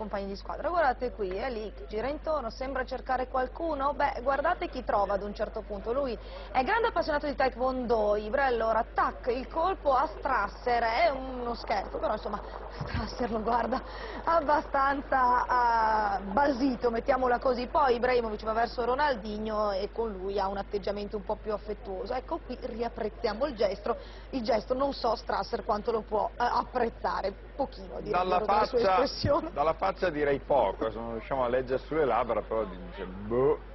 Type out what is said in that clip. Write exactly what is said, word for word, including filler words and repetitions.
compagni di squadra. Guardate qui, è lì, che gira intorno, sembra cercare qualcuno. Beh, guardate chi trova ad un certo punto. Lui è grande appassionato di taekwondo, Ibra, allora, tac, il colpo a Strasser, è uno scherzo, però insomma, Strasser lo guarda abbastanza uh, basito, mettiamola così. Poi Ibrahimovic va verso Ronaldinho e con lui ha un atteggiamento un po' più affettuoso. Ecco qui riapprezziamo il gesto, il gesto non so Strasser quanto lo può uh, apprezzare, pochino direi Dalla dalla sua faccia, espressione. dalla faccia direi poco, se non riusciamo a leggere sulle labbra, però dice boh.